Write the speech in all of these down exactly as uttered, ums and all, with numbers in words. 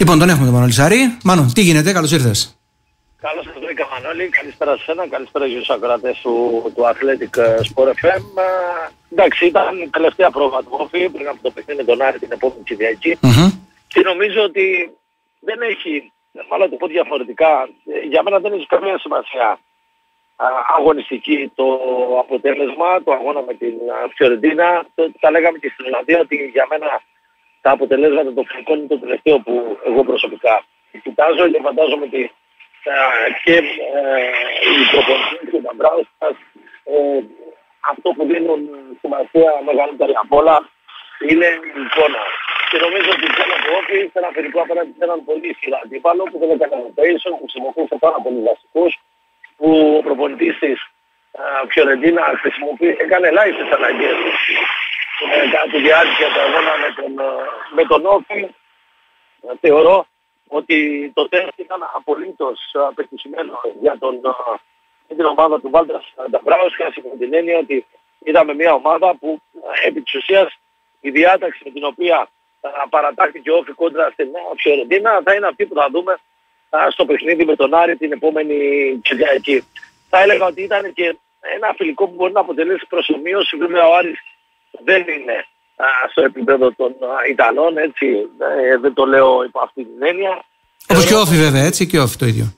Λοιπόν, τον έχουμε τον Μανώλη Σαρή. Μάνο, τι γίνεται, καλώς ήρθες. Καλώς σας βρήκα, Μανώλη. Καλησπέρα σε εσένα, καλησπέρα στους ακροατές του, του Athletic Sport εφ εμ. Εντάξει, ήταν η τελευταία πρόβα του Όφη πριν από το παιχνίδι με τον Άρη την επόμενη Κυριακή. Mm-hmm. Και νομίζω ότι δεν έχει, μάλλον το πω διαφορετικά, για μένα δεν έχει καμία σημασία αγωνιστική το αποτέλεσμα, το αγώνα με την Φιωρεντίνα. Το, τα λέγαμε και στην Ολλανδία ότι για μένα τα αποτελέσματα των φιλικών είναι το τελευταίο που εγώ προσωπικά κοιτάζω και φαντάζομαι ότι και ε, οι προπονητές και τα μπράουσας ε, αυτό που δίνουν σημασία μεγαλύτερη απ' όλα είναι η εικόνα. Και νομίζω ότι η εικόνα του Όφη σε ένα φιλικό απέναντι σε έναν πολύ ισχυρό αντίπαλο που δεν έκανε rotation, που χρησιμοποίησε πάρα πολλούς βασικούς, που ο προπονητής της Φιωρεντίνα χρησιμοποίησε, έκανε ελάχιστες αλλαγές ε, κατά τη διάρκεια του αγώνα με τον, με τον Όφη. Ε, θεωρώ ότι το τεστ ήταν απολύτως πετυχημένο για, τον, για την ομάδα του Βάλτερ Νταμπράουσκα, με την έννοια ότι είδαμε μια ομάδα που επί της ουσίας η διάταξη με την οποία παρατάχθηκε ο Όφη κόντρα στην Φιωρεντίνα θα είναι αυτή που θα δούμε στο παιχνίδι με τον Άρη την επόμενη Κυριακή. Θα έλεγα ότι ήταν και ένα φιλικό που μπορεί να αποτελέσει προσωμείωση. Βέβαια ο Άρης δεν είναι στο επίπεδο των Ιταλών, έτσι, ε, δεν το λέω υπό αυτή την έννοια. Όπως και ο Όφη βέβαια, έτσι, και ο Όφη το ίδιο.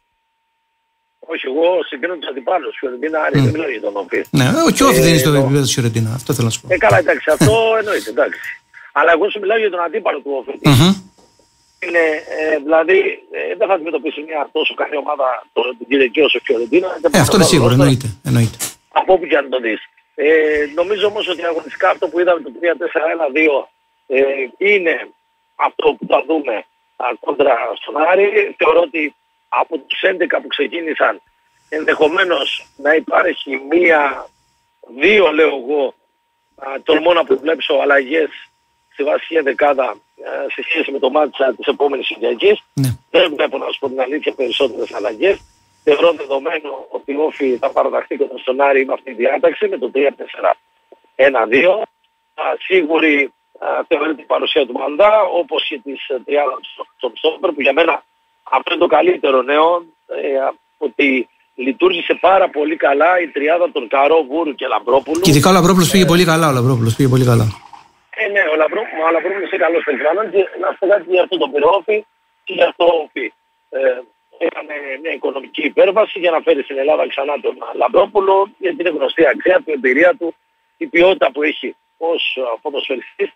Όχι, εγώ συγκρίνω τους αντιπάλους. Φιωρεντίνα, Άρη, mm. δεν μιλάω για τον Όφη. Ναι, και ο Όφη ε, δεν είναι στο επίπεδο της Φιωρεντίνα, αυτό θέλω να σου πω. Ε, καλά, εντάξει, αυτό εννοείται, εντάξει. Αλλά εγώ σου μιλάω για τον αντίπαλο του Όφη. Mm-hmm. Είναι, ε, δηλαδή, ε, δεν θα αντιμετωπίσει μια τόσο καλή ομάδα την Κυριακή όσο Φιωρεντίνα. Ε, αυτό είναι σίγουρο, εννοείται, εννοείται. Από όπου και αν το δεις. Ε, νομίζω όμως ότι αγωνιστικά αυτό που είδαμε το τρία τέσσερα ένα δύο ε, είναι αυτό που θα δούμε α, κόντρα στον Άρη. Θεωρώ ότι από τους έντεκα που ξεκίνησαν ενδεχομένως να υπάρχει μία, δύο λέω εγώ, α, τολμώ να προβλέψω αλλαγές στη βασική δεκάδα α, σε σχέση με το μάτσα της επόμενης Κυριακής. Ναι. Δεν βλέπω να σου πω την αλήθεια περισσότερες αλλαγές. Θεωρώ δεδομένο ότι ο Όφη θα παραταχθεί κοντά στον Άρη με αυτή τη διάταξη με το τρία τέσσερα ένα δύο. Σίγουρη θεωρείται η παρουσία του Μαντά, όπως και της τριάδας των Στόπερ, που για μένα αυτό είναι το καλύτερο νέο, ε, ότι λειτουργήσε πάρα πολύ καλά η τριάδα των Καρό, Βούρου και Λαμπρόπουλου. Και ειδικά ο Λαμπρόπουλος πήγε ε, πολύ καλά, ο Λαμπρόπουλος πήγε πολύ καλά. Ε, ναι, ο Λαμπρόπουλος, ο Λαμπρόπουλος είναι καλός παικτράνος και να πω κάτι για αυτό το πυρόφι και για αυτό Όφη. Ε, έκανε μια οικονομική υπέρβαση για να φέρει στην Ελλάδα ξανά τον Λαμπρόπουλο, γιατί είναι γνωστή αξία του, η εμπειρία του, η ποιότητα που έχει ως ποδοσφαιριστής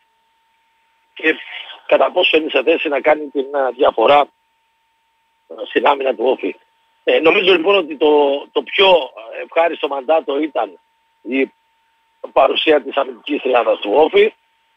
και κατά πόσο είναι σε θέση να κάνει την διαφορά στην άμυνα του Όφη. Ε, νομίζω λοιπόν ότι το, το πιο ευχάριστο μαντάτο ήταν η παρουσία της αμυντικής τριάδας του Όφη.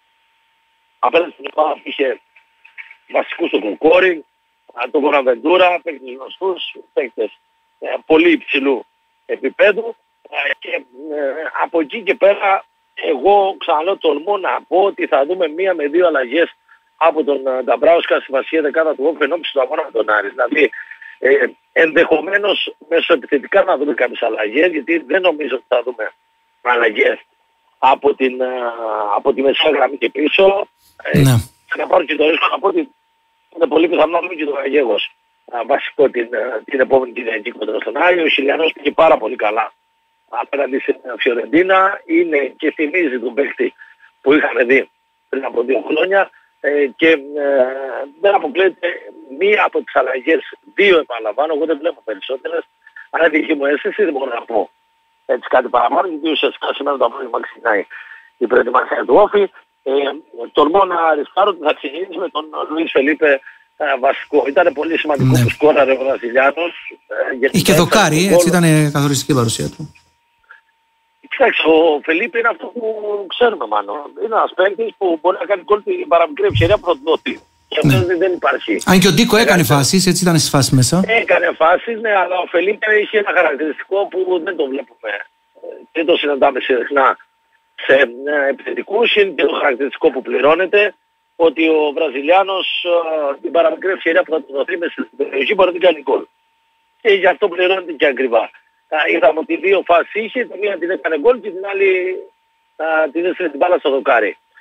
Απέναντι στην ομάδα που είχε βασικούς τον Κοκόρη, τον Βοναβεντούρα, παίκτες γνωστούς, παίκτες ε, πολύ υψηλού επίπεδου ε, και ε, από εκεί και πέρα εγώ ξαναλέω τολμώ να πω ότι θα δούμε μία με δύο αλλαγές από τον Νταμπράουσκα στη βασική δεκάδα του Όφη ενώπιση του αγώνα με τον Άρη. Δηλαδή ε, ενδεχομένως μέσω επιθετικά να δούμε κάποιες αλλαγές, γιατί δεν νομίζω ότι θα δούμε αλλαγές από, την, από τη μεσαία γραμμή και πίσω. Ε, ναι. Να πάρω και το ρίσκο να πω ότι είναι πολύ πιθανό να μην και το Αγέγος βασικό την, την επόμενη Κυριακή κοντά στον Άρη. Ο Χιλιανός πήγε πάρα πολύ καλά απέναντι στην Φιωρεντίνα. Είναι και θυμίζει τον παίκτη που είχαμε δει πριν από δύο χρόνια ε, και ε, δεν αποκλείεται μία από τις αλλαγές, δύο επαναλαμβάνω, εγώ δεν βλέπω περισσότερες, αλλά τη δική μου αίσθηση δεν μπορώ να πω έτσι κάτι παραπάνω, γιατί ουσιαστικά σήμερα το απόγευμα ξεκινάει η προετοιμασία του Όφη. Ε, τολμώ να ρισκάρω ότι θα ξεκινήσει με τον Λουίς Φελίπε ε, βασικό. Ήταν πολύ σημαντικό ναι. που σκόραρε ο Βραζιλιάνος. Ε, Είχε και δοκάρι, έτσι ήταν καθοριστική παρουσία του. Κοιτάξτε, ο Φελίπε είναι αυτό που ξέρουμε μάλλον. Είναι ένας παίκτης που μπορεί να κάνει γκολ την παραμικρή ευκαιρία που θα του δώσει. Και αυτό ναι. δεν υπάρχει. Αν και ο Ντίκο έκανε φάσεις, έτσι ήταν στις φάσεις μέσα. Έκανε φάσεις, ναι, αλλά ο Φελίπε είχε ένα χαρακτηριστικό που δεν το βλέπουμε. Δεν το συναντάμε συχνά σε επιθετικούς. Είναι και το χαρακτηριστικό που πληρώνεται, ότι ο Βραζιλιάνος την παραμικρή ευκαιρία που θα του δοθεί μέσα στην περιοχή μπορεί να την κάνει γκολ. Και γι' αυτό πληρώνεται και ακριβά. Είδαμε ότι δύο φάσεις είχε, τη μία την έκανε γκολ και την άλλη α, την έστειλε την μπάλα στο δοκάρι.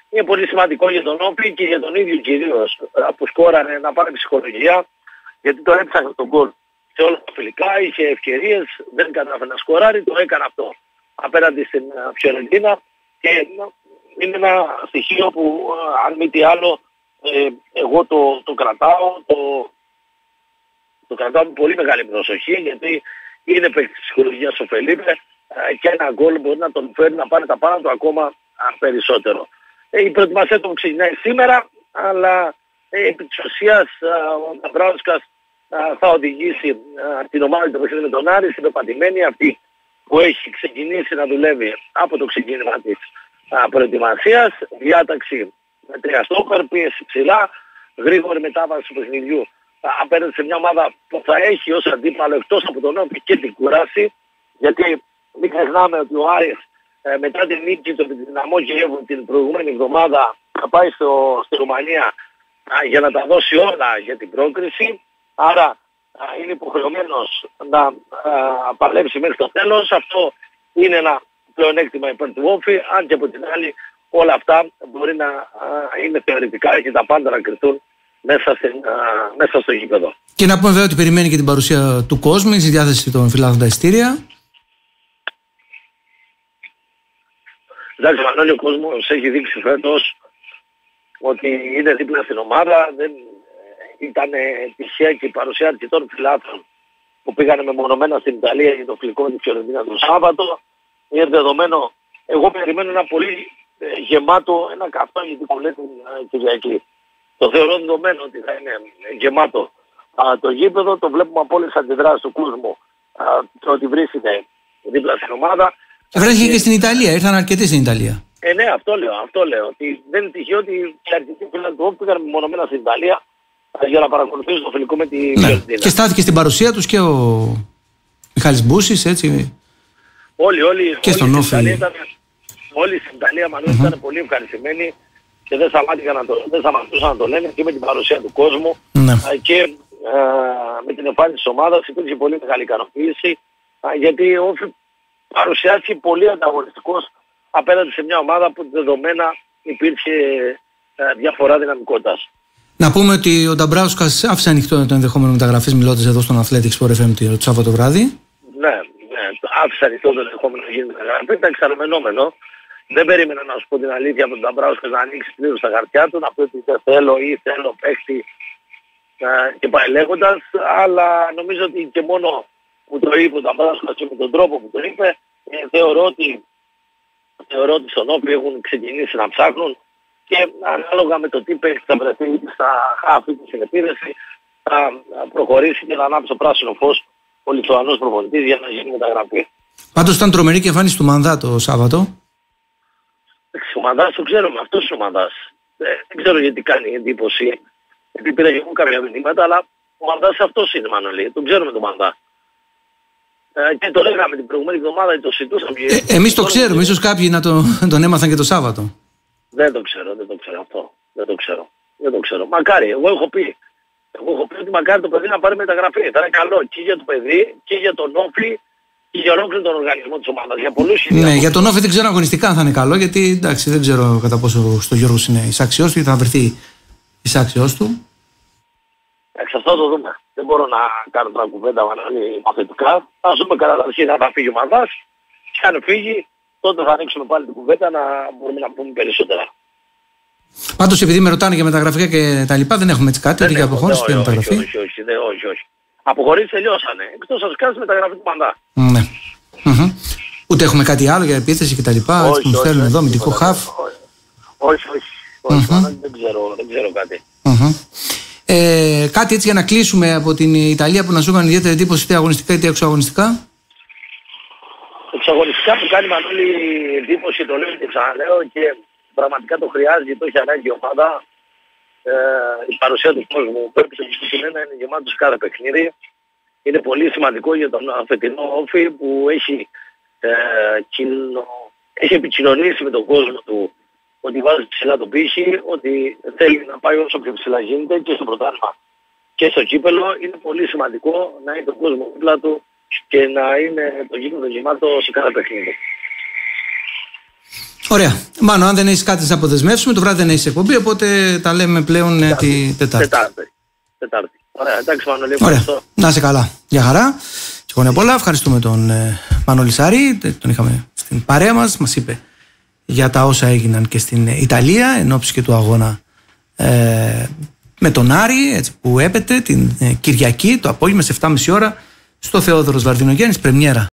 είναι πολύ σημαντικό για τον Όφη και για τον ίδιο κυρίως που σκόρανε να πάρει ψυχολογία, γιατί το έψαχνε τον γκολ σε όλα τα φιλικά, είχε ευκαιρίες, δεν κατάφερε να σκοράρει, το έκανε αυτό απέναντι στην Φιωρεντίνα και είναι ένα στοιχείο που αν μη τι άλλο ε, εγώ το, το κρατάω, το, το κρατάω με πολύ μεγάλη προσοχή, γιατί είναι παίκτης ψυχολογίας ο Φελίπε και ένα γκολ μπορεί να τον φέρει να πάρει τα πάνω του ακόμα περισσότερο. Η προετοιμασία του ξεκινάει σήμερα, αλλά ε, επί της ουσίας ο Νταμπράουσκας θα οδηγήσει την ομάδα του παιχνίδι με τον Άρη στην πεπατημένη αυτή που έχει ξεκινήσει να δουλεύει από το ξεκίνημα της προετοιμασίας, διάταξη με τρία στόπερ, πίεση ψηλά, γρήγορη μετάβαση του παιχνιδιού απέναντι σε μια ομάδα που θα έχει ως αντίπαλο εκτός από τον Όφη και την κουράση, γιατί μην ξεχνάμε ότι ο Άρης ε, μετά την νίκη του Δυναμό Κιέβου την προηγούμενη εβδομάδα θα πάει στο, στη Ρουμανία α, για να τα δώσει όλα για την πρόκριση, άρα α, είναι υποχρεωμένος να α, παλέψει μέχρι το τέλος. Αυτό είναι ένα πλεονέκτημα υπέρ του Όφη, αν και από την άλλη όλα αυτά μπορεί να α, είναι θεωρητικά και τα πάντα να κρυθούν μέσα, στην, α, μέσα στο γήπεδο. Και να πούμε βέβαια ότι περιμένει και την παρουσία του κόσμου στη διάθεση των φιλάθλων τα ειστήρια. Εντάξει, Μανώλη, ο κόσμος έχει δείξει φέτος ότι είναι δίπλα στην ομάδα. Δεν ήταν τυχαία και η παρουσία αρκετών φιλάθλων που πήγανε μεμονωμένα στην Ιταλία για το φιλικό με τη Φιωρεντίνα το Σάββατο. Είναι δεδομένο, εγώ περιμένω ένα πολύ γεμάτο, ένα καυτό γιατί που λέτε Κυριακή. Το θεωρώ δεδομένο ότι θα είναι γεμάτο α, το γήπεδο. Το βλέπουμε από όλες τις αντιδράσεις του κόσμου α, το ότι βρίσκεται δίπλα στην ομάδα. Βρέθηκε και στην Ιταλία, ήρθαν αρκετοί στην Ιταλία. Ε, ναι, αυτό λέω, αυτό λέω. Ότι δεν είναι τυχαίο ότι οι αρκετοί φίλοι του Όφη πήγαν μονομένα στην Ιταλία για να παρακολουθήσουν το φιλικό με τη Φιωρεντίνα. Ναι. Και στάθηκε στην παρουσία τους και ο Μιχάλης Μπούσης, έτσι. Όλοι, όλοι, και στον Όφη. Όλοι στην Ιταλία μάλλον mm-hmm. ήταν πολύ ευχαριστημένοι και δεν σταματούσαν να, το, να το λένε και με την παρουσία του κόσμου mm-hmm. και α, με την εμφάνιση της ομάδας υπήρξε πολύ μεγάλη ικανοποίηση γιατί ο Όφη παρουσιάστηκε πολύ ανταγωνιστικός απέναντι σε μια ομάδα που δεδομένα υπήρχε α, διαφορά δυναμικότητας. Να πούμε ότι ο Νταμπράουσκας άφησε ανοιχτό το ενδεχόμενο μεταγραφής μιλώντας εδώ στον Athletics Sport εφ εμ το Σάββατο βράδυ. Ναι, ναι, άφησε ανοιχτό το ενδεχόμενο να γίνει μεταγραφή, ήταν εξαρμενόμενο. Δεν περίμενα να σου πω την αλήθεια από τον Νταμπράουσκα να ανοίξει πλήρως τα χαρτιά του, να πει ότι δεν θέλω ή θέλω παίχτη και πάει λέγοντας, αλλά νομίζω ότι και μόνο που το είπε ο Νταμπράουσκα και με τον τρόπο που το είπε, ε, θεωρώ, ότι, θεωρώ ότι στον Όφη έχουν ξεκινήσει να ψάχνουν και ανάλογα με το τι παίχτη θα βρεθεί στα χάφη της συνεπίδεση θα προχωρήσει και να ανάψει το πράσινο φως ο Λιθουανός προπονητής για να γίνει μεταγραφή. Πάντως ήταν τρομερή και εμφάνιση του Μανδά το Σάββατο. Ο Μανδάς το ξέρουμε, αυτός ο Μανδάς. Ε, δεν ξέρω γιατί κάνει εντύπωση. Γιατί πήρα και εγώ κάποια μηνύματα, αλλά ο Μανδάς αυτός είναι Μανολή. Τον ξέρουμε τον Μανδά. Ε, και το λέγαμε την προηγούμενη εβδομάδα, το συζητούσαμε. Ε, εμείς το ξέρουμε, ίσως κάποιοι να το, τον έμαθαν και το Σάββατο. Δεν το ξέρω, δεν το ξέρω αυτό. Δεν το ξέρω. Δεν το ξέρω. Μακάρι, εγώ έχω πει. Εγώ έχω πει ότι μακάρι το παιδί να πάρει μεταγραφή. Θα είναι καλό και για το παιδί και για τον Όφη. Και για ολόκληρο τον οργανισμό της ομάδας. Για πολλούς ναι, για τον Όφη δεν ξέρω αγωνιστικά αν θα είναι καλό, γιατί εντάξει, δεν ξέρω κατά πόσο στο Γιώργος είναι εισάξιος του ή θα βρεθεί εισάξιος του. Εντάξει, αυτό το δούμε. Δεν μπορώ να κάνω την κουβέντα μαθητικά. Ας δούμε κατά τα αρχή να θα φύγει ο Μανδάς. Και αν φύγει, τότε θα ανοίξουμε πάλι την κουβέντα να μπορούμε να πούμε περισσότερα. Πάντως, επειδή με ρωτάνε για μεταγραφικά και τα λοιπά, δεν έχουμε έτσι κάτι, για αποχώρηση και μεταγραφή. Όχι, όχι, όχι, όχι. Αποχωρήσεις τελειώσανε. Εκτός αν κάνεις μεταγραφή του Μανδά. Ναι. Mm-hmm. Ούτε έχουμε κάτι άλλο για επίθεση και τα λοιπά. Έτσι που μου στέλνουν εδώ, μυντικό χαφ. Όχι, όχι. όχι mm-hmm. δεν, ξέρω, δεν ξέρω κάτι. Mm-hmm. Ε, κάτι έτσι για να κλείσουμε από την Ιταλία που να σου έκανε ιδιαίτερη εντύπωση είτε αγωνιστικά είτε εξωαγωνιστικά. Εξωαγωνιστικά που κάνει Μανώλη εντύπωση, το λέω και ξαναλέω και πραγματικά το χρειάζεται, το έχει ανάγκη η ομάδα. Ε, η παρουσία του κόσμου πρέπει το να είναι γεμάτο σε κάθε παιχνίδι. Είναι πολύ σημαντικό για τον φετινό Όφη που έχει, ε, κοινο... έχει επικοινωνήσει με τον κόσμο του ότι βάζει ψηλά το πύχη, ότι θέλει να πάει όσο πιο ψηλά γίνεται και στο πρωτάθλημα και στο κύπελο. Είναι πολύ σημαντικό να είναι τον κόσμο δίπλα του και να είναι το γήπεδο γεμάτο σε κάθε παιχνίδι. Ωραία. Μάνο, αν δεν έχεις κάτι να αποδεσμεύσουμε, το βράδυ δεν έχεις εκπομπή, οπότε τα λέμε πλέον ε, τη Τετάρτη. Τετάρτη. Τετάρτη. Ωραία, εντάξει Μανώλη, ευχαριστώ. Να είσαι καλά. Γεια χαρά. Και χρόνια πολλά. Ευχαριστούμε τον ε, Μανώλη Σάρη. Τον είχαμε στην παρέα μας. Μας είπε για τα όσα έγιναν και στην Ιταλία εν ώψη και του αγώνα ε, με τον Άρη, έτσι, που έπεται την ε, Κυριακή το απόγευμα σε επτά και μισή ώρα στο Θεόδωρος Βαρδινογέννης, πρεμιέρα.